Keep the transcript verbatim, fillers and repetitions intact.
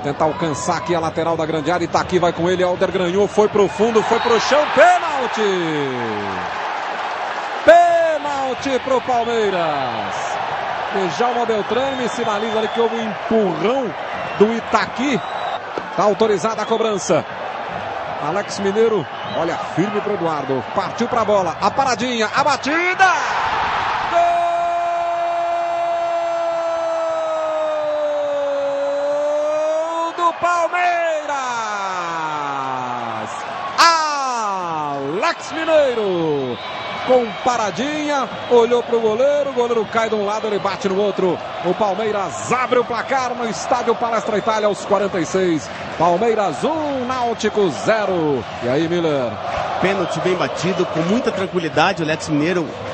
Tentar alcançar aqui a lateral da grande área. Itaqui vai com ele. Helder ganhou. Foi pro fundo. Foi pro chão. Pênalti. Pênalti pro Palmeiras. Djalma Beltrame sinaliza ali que houve um empurrão do Itaqui. Está autorizada a cobrança. Alex Mineiro olha firme pro Eduardo. Partiu pra bola. A paradinha. A batida. Palmeiras! Alex Mineiro com paradinha, olhou para o goleiro, o goleiro cai de um lado, ele bate no outro. O Palmeiras abre o placar no estádio Palestra Itália aos quarenta e seis. Palmeiras um, Náutico zero. E aí, Miller? Pênalti bem batido, com muita tranquilidade. O Alex Mineiro